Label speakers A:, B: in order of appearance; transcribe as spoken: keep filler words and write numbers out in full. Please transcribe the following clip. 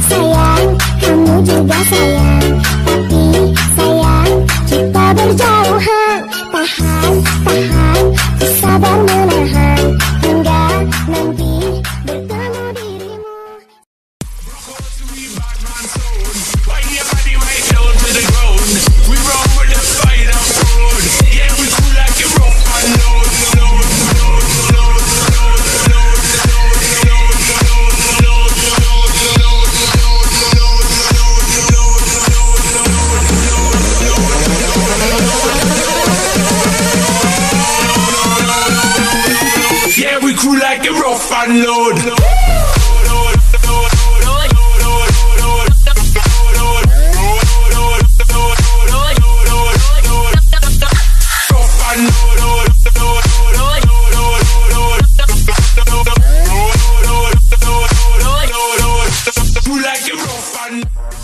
A: sayang, kamu juga sayang. Tapi sayang, kita berjauhan. Tahan, tahan, sabar menahan hingga nanti bertemu dirimu.
B: Yeah, we crew like a rough and load. Crew like a rough and